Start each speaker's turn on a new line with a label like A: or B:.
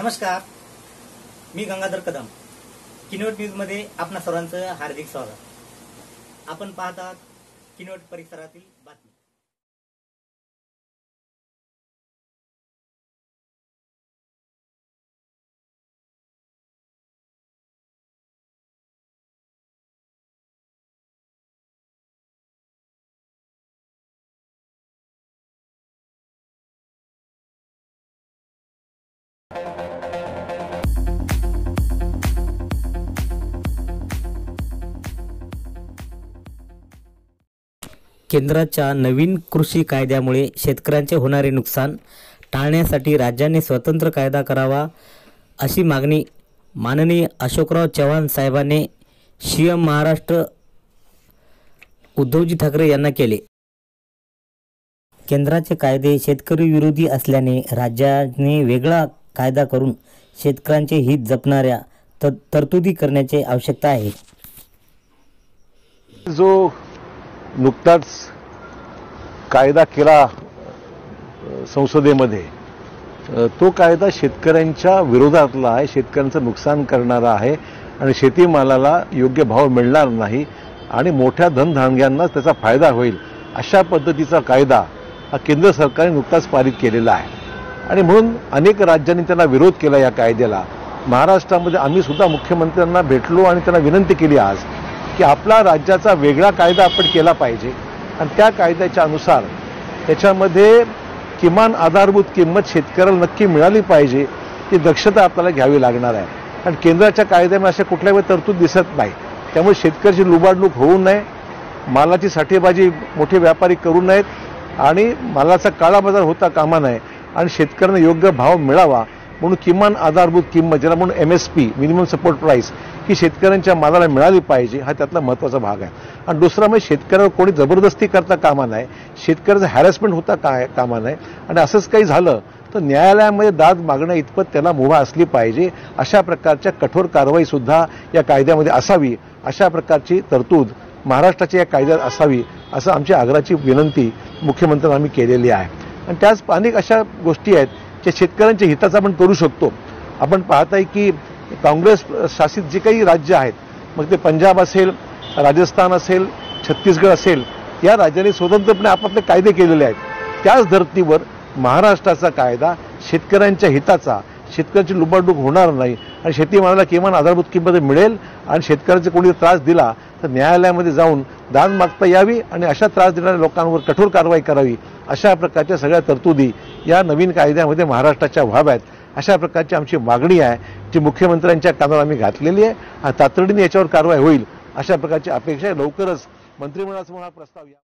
A: नमस्कार, मी गंगाधर कदम. किनवट न्यूज मध्ये आपणा सर्वांचं हार्दिक स्वागत. आपण पाहत आहात किनवट परिसरातील बातमी. केंद्राच्या नवीन कृषी कायद्यामुळे शेतकऱ्यांचे होणारे नुकसान टाळण्यासाठी राज्याने स्वतंत्र कायदा करावा अशी मागणी माननीय अशोकराव चव्हाण साहेबांनी सीएम महाराष्ट्र उद्धवजी ठाकरे यांना केले. केंद्राचे कायदे शेतकरी विरोधी असल्याने राज्याने वेगळा कायदा करून शेतकऱ्यांचे हित जपणाऱ्या तरतुदी करण्याची आवश्यकता आहे.
B: जो नुकताच कायदा केला संसदेमध्ये, तो कायदा शेतकऱ्यांच्या विरोधातला आहे, शेतकऱ्यांचं नुकसान करणारा आहे आणि शेतीमालाला योग्य भाव मिळणार नाही आणि मोठ्या धनधानग्यांना त्याचा फायदा होईल अशा पद्धतीचा कायदा हा केंद्र सरकारने नुकताच पारित केलेला आहे. आणि म्हणून अनेक राज्यांनी त्याला विरोध केला. या कायद्याला महाराष्ट्रामध्ये आम्ही सुद्धा मुख्यमंत्र्यांना भेटलो आणि त्यांना विनंती केली आज की आपला राज्याचा वेगळा कायदा आपण केला पाहिजे आणि त्या कायद्याच्या अनुसार त्याच्यामध्ये किमान आधारभूत किंमत शेतकऱ्याला नक्की मिळाली पाहिजे, ती दक्षता आपल्याला घ्यावी लागणार आहे. कारण केंद्राच्या कायद्यामध्ये अशा कुठल्या वेळी तरतूद दिसत नाही. त्यामुळे शेतकऱ्याची लुबाडणूक होऊ नये, मालाची साठेबाजी मोठे व्यापारी करू नयेत आणि मालाचा काळा बाजार होता कामा नये आणि शेतकऱ्यांना योग्य भाव मिळावा म्हणून किमान आधारभूत किंमत, ज्याला म्हणून MSP मिनिमम सपोर्ट प्राईस, ही शेतकऱ्यांच्या मालाला मिळाली पाहिजे, हा त्यातला महत्त्वाचा भाग आहे. आणि दुसरा म्हणजे शेतकऱ्यावर कोणी जबरदस्ती करता कामा नये, शेतकऱ्याचं हॅरॅसमेंट होता कामा नये आणि असंच काही झालं तर न्यायालयामध्ये दाद मागण्या इतपत त्याला मुभा असली पाहिजे. अशा प्रकारच्या कठोर कारवाई सुद्धा या कायद्यामध्ये असावी, अशा प्रकारची तरतूद महाराष्ट्राच्या या कायद्यात असावी, असं आमची आग्रहाची विनंती मुख्यमंत्र्यांना आम्ही केलेली आहे. आणि त्याच अनेक अशा गोष्टी आहेत ज्या शेतकऱ्यांच्या हिताचा आपण करू शकतो. आपण पाहत आहे की काँग्रेस शासित जे काही राज्य आहेत, मग ते पंजाब असेल, राजस्थान असेल, छत्तीसगड असेल, या राज्यांनी स्वतंत्रपणे आपापले कायदे केलेले आहेत. त्याच धर्तीवर महाराष्ट्राचा कायदा शेतकऱ्यांच्या हिताचा, शेतकऱ्यांची लुबाडणूक होणार नाही आणि शेतीमालाला किमान आधारभूत किंमत मिळेल आणि शेतकऱ्यांचा कोणी त्रास दिला तर न्यायालयामध्ये जाऊन दाद मागता यावी आणि अशा त्रास देणाऱ्या लोकांवर कठोर कारवाई करावी. अशा प्रकारच्या सगळ्या तरतुदी या नवीन कायद्यामध्ये महाराष्ट्राच्या व्हाव्यात, अशा प्रकारची आमची मागणी आहे, जी मुख्यमंत्र्यांच्या कानावर आम्ही घातलेली आहे आणि तातडीने याच्यावर कारवाई होईल अशा प्रकारची अपेक्षा आहे. लवकरच मंत्रिमंडळासमोर हा प्रस्ताव